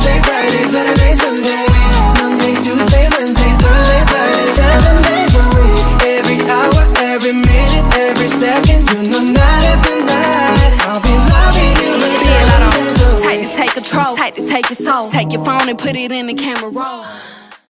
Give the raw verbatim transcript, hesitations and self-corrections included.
Thursday, Friday, Saturday, Sunday, Monday, Tuesday, Wednesday, Thursday, Friday, seven days a week. Every hour, every minute, every second, you know, night after night, I'll be loving you. Feel it on. Tight to take control, tight to take your soul. Take your phone and put it in the camera roll.